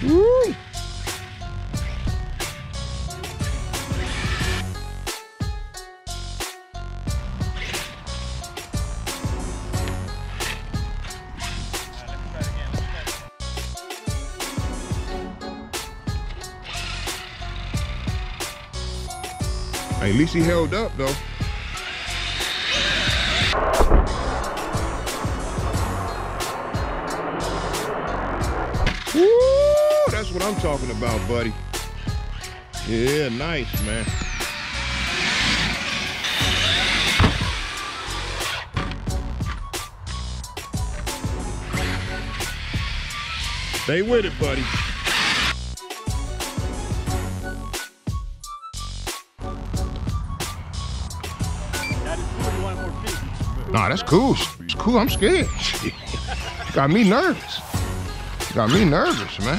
Woo! Hey, at least he held up though. Woo! That's what I'm talking about, buddy. Yeah, nice, man. Stay with it, buddy. Nah, that's cool. It's cool. I'm scared. Got me nervous. Got me nervous, man.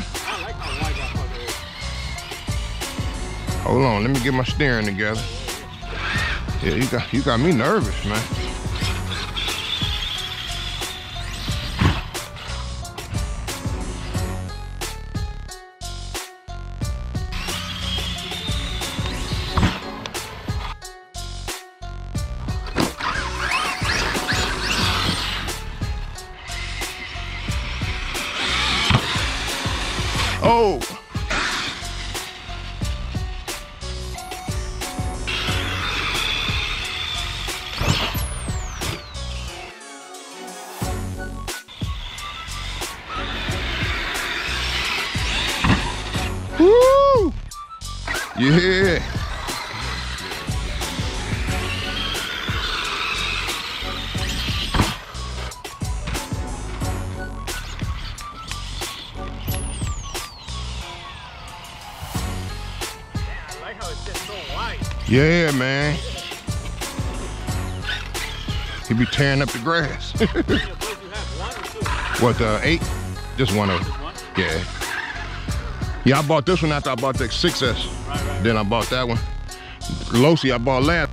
Hold on, let me get my steering together. Yeah, you got me nervous, man. Oh! Woo! Yeah! Yeah, man. He be tearing up the grass. What, 8? Just one of them. Yeah. Yeah, I bought this one after I bought the 6S. Right. Then I bought that one. Losi I bought last.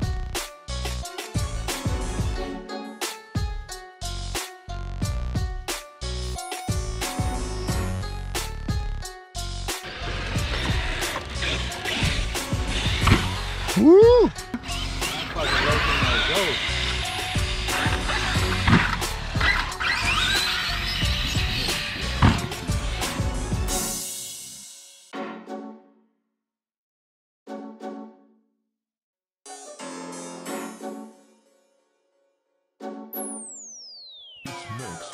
Woo! Mix.